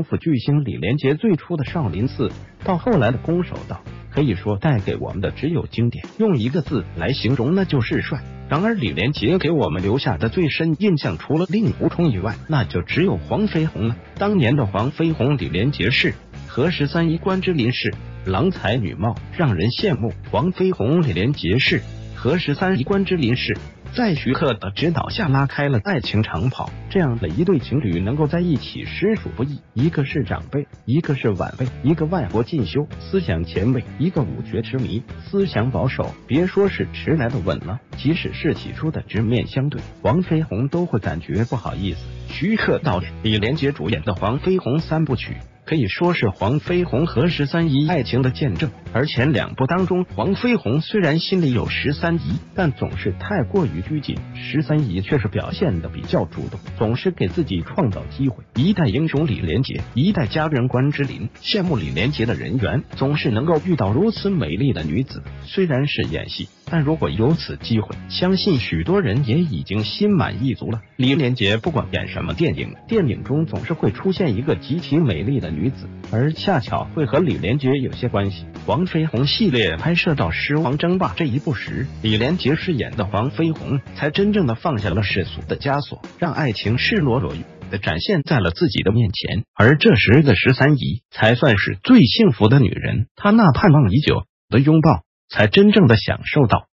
府巨星李连杰最初的少林寺，到后来的空手道，可以说带给我们的只有经典，用一个字来形容那就是帅。然而李连杰给我们留下的最深印象，除了令狐冲以外，那就只有黄飞鸿了。当年的黄飞鸿李连杰是何13一关之琳是郎才女貌，让人羡慕。黄飞鸿李连杰是何13一关之琳是在徐克的指导下拉开了爱情长跑，这样的一对情侣能够在一起实属不易。一个是长辈，一个是晚辈，一个外国进修，思想前卫，一个武学痴迷，思想保守。别说是迟来的稳了，即使是起初的直面相对，黄飞鸿都会感觉不好意思。徐克导演、李连杰主演的黄飞鸿三部曲可以说是黄飞鸿和13姨爱情的见证，而前两部当中，黄飞鸿虽然心里有13姨，但总是太过于拘谨，13姨却是表现的比较主动，总是给自己创造机会。一代英雄李连杰，一代佳人关之琳，羡慕李连杰的人缘，总是能够遇到如此美丽的女子。虽然是演戏，但如果有此机会，相信许多人也已经心满意足了。李连杰不管演什么电影，电影中总是会出现一个极其美丽的女子，而恰巧会和李连杰有些关系。黄飞鸿系列拍摄到《狮王争霸》这一步时，李连杰饰演的黄飞鸿才真正的放下了世俗的枷锁，让爱情赤裸裸的展现在了自己的面前。而这时的13姨才算是最幸福的女人，她那盼望已久的拥抱才真正的享受到。